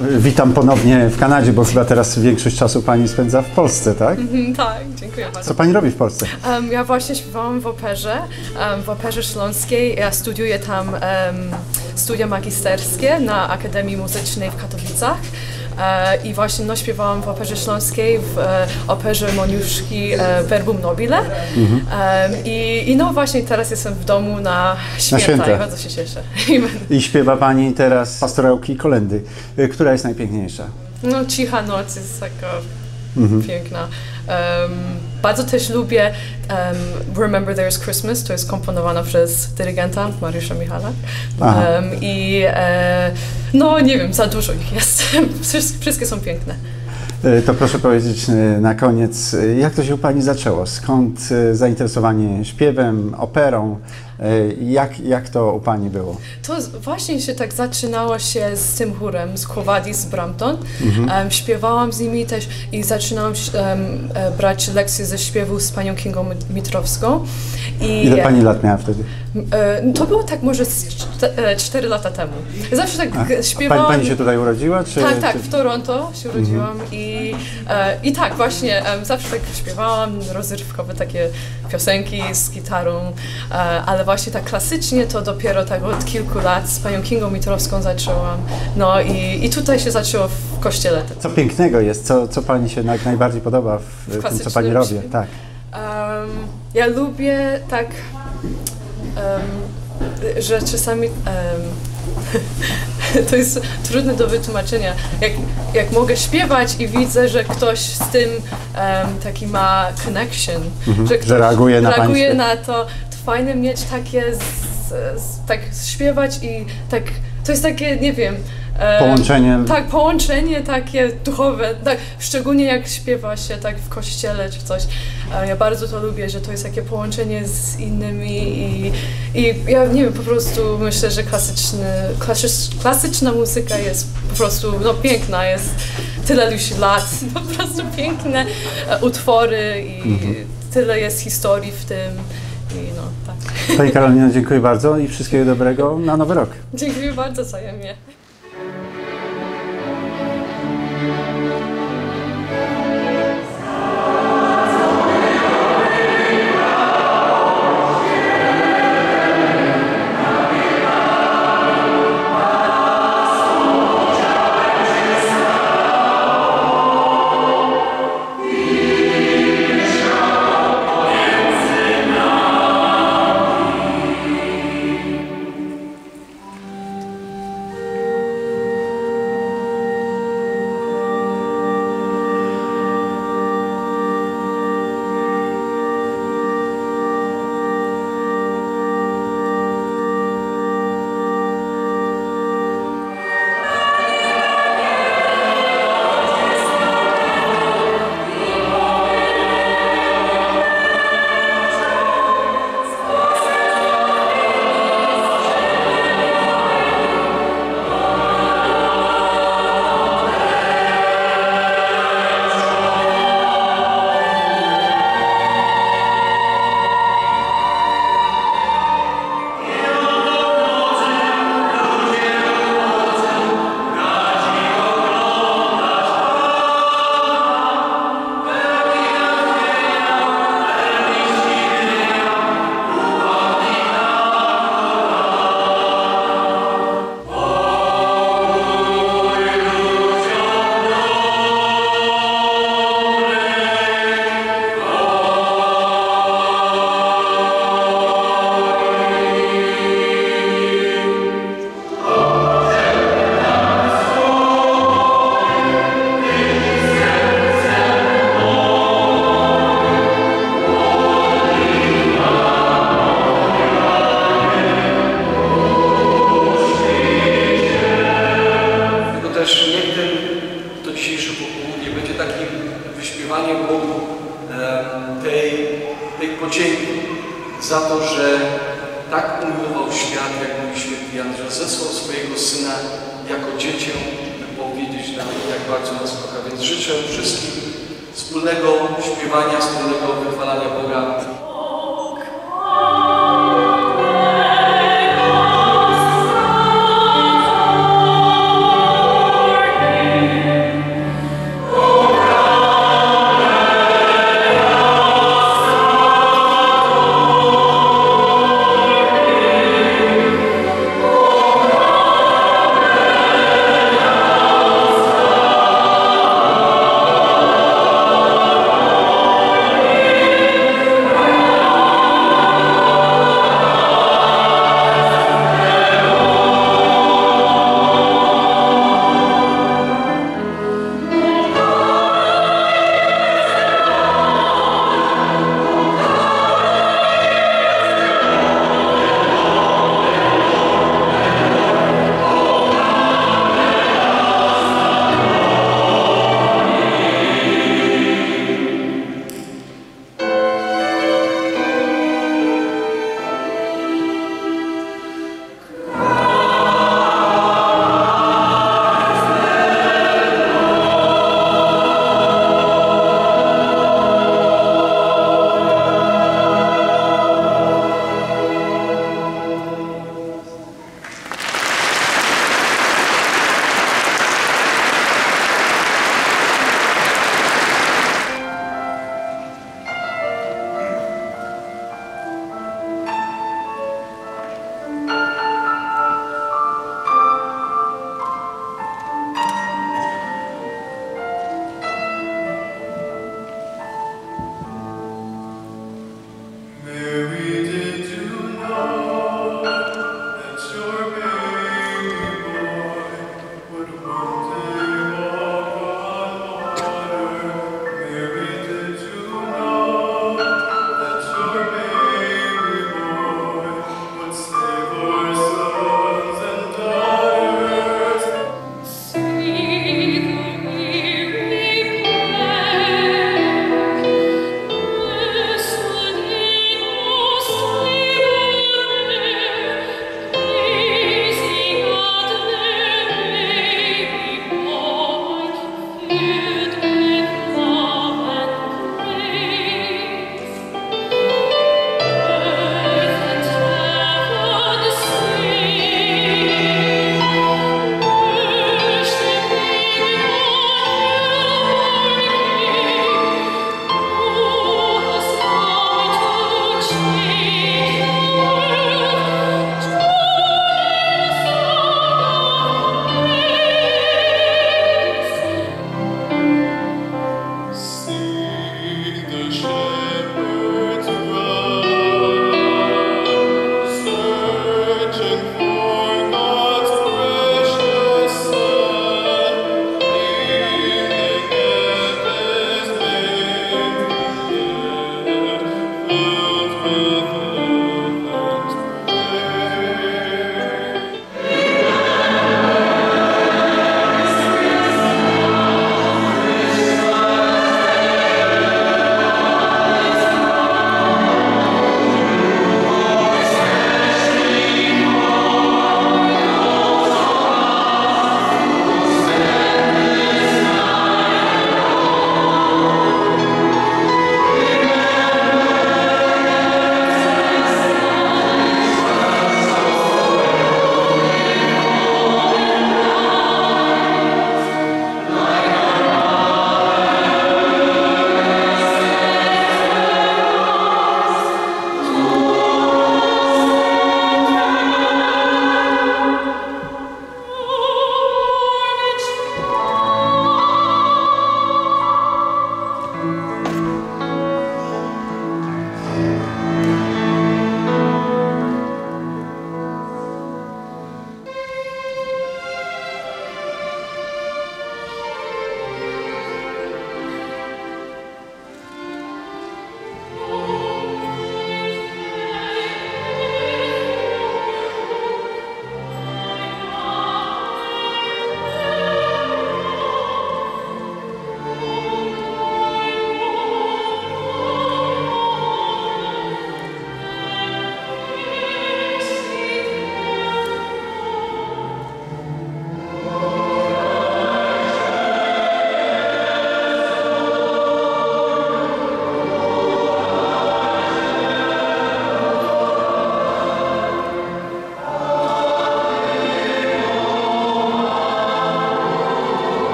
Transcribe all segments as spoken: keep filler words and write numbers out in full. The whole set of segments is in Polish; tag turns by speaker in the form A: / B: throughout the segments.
A: witam ponownie w Kanadzie, bo chyba teraz większość czasu Pani spędza w Polsce, tak?
B: Mm, tak, dziękuję bardzo.
A: Co Pani robi w Polsce?
B: Um, ja właśnie śpiewałam w operze, um, w Operze Śląskiej. Ja studiuję tam um, studia magisterskie na Akademii Muzycznej w Katowicach. E, I właśnie no, śpiewałam w Operze Śląskiej, w e, Operze Moniuszki e, Verbum Nobile. Mhm. E, i, I no właśnie teraz jestem w domu na święta, na święta. I bardzo się cieszę.
A: I śpiewa Pani teraz pastorałki i kolędy. Która jest najpiękniejsza?
B: No Cicha Noc jest taka mhm. piękna. Um, bardzo też lubię um, Remember There's Christmas, to jest komponowana przez dyrygenta Mariusza Michala. Um, I e, no nie wiem, za dużo ich jest. Wszystkie są piękne.
A: To proszę powiedzieć na koniec, jak to się u Pani zaczęło? Skąd zainteresowanie śpiewem, operą? Jak, jak to u Pani było?
B: To właśnie się tak zaczynało się z tym chórem, z Quo Vadis z Brampton. Mhm. Um, śpiewałam z nimi też i zaczynałam um, brać lekcje ze śpiewu z panią Kingą Mitrowską. I,
A: Ile Pani lat miała wtedy?
B: Um, to było tak może cztery lata temu. Zawsze tak A, śpiewałam.
A: Pani, pani się tutaj urodziła? Czy,
B: tak, tak,
A: czy...
B: w Toronto się urodziłam mhm. i, e, i tak właśnie um, zawsze tak śpiewałam rozrywkowe takie piosenki z gitarą, e, ale właśnie tak klasycznie to dopiero tak od kilku lat z panią Kingą Mitrowską zaczęłam. No i, i tutaj się zaczęło w kościele.
A: Co pięknego jest, co, co Pani się naj, najbardziej podoba w, w tym, co Pani robi? Tak.
B: Um, ja lubię tak, um, że czasami um, to jest trudne do wytłumaczenia. Jak, jak mogę śpiewać i widzę, że ktoś z tym um, taki ma connection,
A: mhm,
B: że ktoś
A: że reaguje, na,
B: reaguje na to, to fajne mieć takie, z, z, tak śpiewać i tak, to jest takie, nie wiem,
A: połączenie.
B: Um, tak, połączenie takie duchowe, tak, szczególnie jak śpiewa się tak w kościele czy coś. Um, ja bardzo to lubię, że to jest takie połączenie z innymi i, i ja nie wiem, po prostu myślę, że klasyczny, klasycz, klasyczna muzyka jest po prostu no, piękna, jest tyle już lat, po prostu piękne uh, utwory i mhm. tyle jest historii w tym. I no, tak.
A: Pani Karolino, dziękuję bardzo i wszystkiego dobrego na Nowy Rok.
B: Dziękuję bardzo wzajemnie.
C: za to, że tak umiłował świat, jak mówi święty Jan, że zesłał swojego Syna jako dziecię, by powiedzieć nam, jak bardzo nas kocha. Więc życzę wszystkim wspólnego śpiewania, wspólnego wychwalania Boga.
D: Amen. With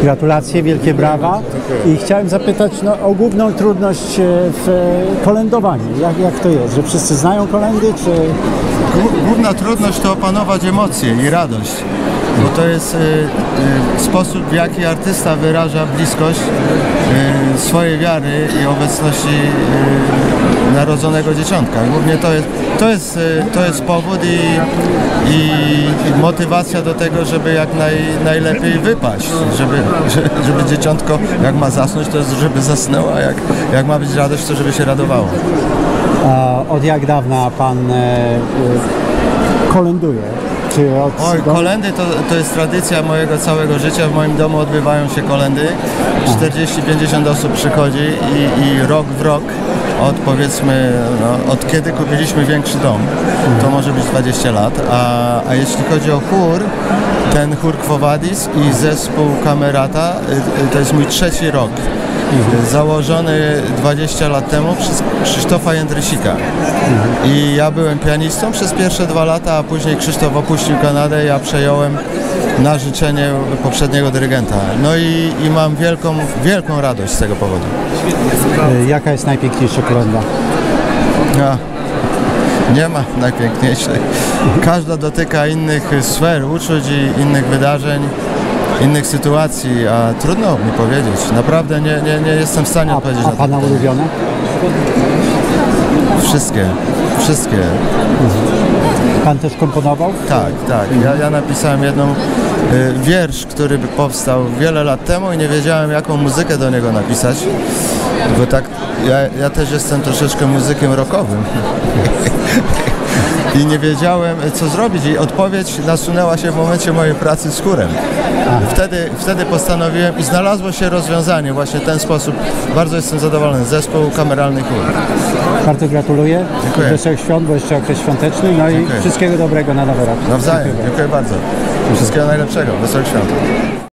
A: Gratulacje, wielkie brawa. I chciałem zapytać no, o główną trudność w kolędowaniu. Jak, jak to jest? Że wszyscy znają kolędy, czy...
D: Główna trudność to opanować emocje i radość, bo to jest y, y, sposób, w jaki artysta wyraża bliskość y, swojej wiary i obecności y, narodzonego dzieciątka. Głównie to jest, to jest, y, to jest powód i, i, i motywacja do tego, żeby jak naj, najlepiej wypaść, żeby, żeby dzieciątko, jak ma zasnąć, to jest, żeby zasnęło, a jak, jak ma być radość, to żeby się radowało.
A: A od jak dawna pan e, e, kolęduje? Czy od...
D: Oj, kolendy to, to jest tradycja mojego całego życia. W moim domu odbywają się kolendy. czterdzieści pięćdziesiąt osób przychodzi i, i rok w rok, od powiedzmy, no, od kiedy kupiliśmy większy dom, to może być dwadzieścia lat. A, a jeśli chodzi o chór, ten chór Quo Vadis i zespół Camerata, to jest mój trzeci rok. Założony dwadzieścia lat temu przez Krzysztofa Jędrysika. I ja byłem pianistą przez pierwsze dwa lata, a później Krzysztof opuścił Kanadę, ja przejąłem na życzenie poprzedniego dyrygenta. No i, i mam wielką, wielką radość z tego powodu.
A: Jaka jest najpiękniejsza kolęda?
D: Ja. Nie ma najpiękniejszej. Każda dotyka innych sfer, uczuć i innych wydarzeń, innych sytuacji, a trudno mi powiedzieć. Naprawdę nie, nie, nie jestem w stanie
A: A,
D: odpowiedzieć
A: a
D: na to.
A: pana ulubione?
D: Wszystkie, wszystkie.
A: Pan też komponował?
D: Tak, tak. Ja, ja napisałem jedną y, wiersz, który by powstał wiele lat temu i nie wiedziałem, jaką muzykę do niego napisać. Bo tak, ja, ja też jestem troszeczkę muzykiem rockowym. I nie wiedziałem, co zrobić. I odpowiedź nasunęła się w momencie mojej pracy z chórem. Wtedy, wtedy postanowiłem i znalazło się rozwiązanie właśnie w ten sposób. Bardzo jestem zadowolony. Zespół Kameralny Chór.
A: Bardzo gratuluję.
D: Dziękuję.
A: Wesołych świąt, bo jeszcze okres świąteczny. No
D: Dziękuję.
A: i wszystkiego dobrego na nowy rok.
D: Nawzajem. Dziękuję bardzo. Wszystkiego najlepszego. Wesołych świąt.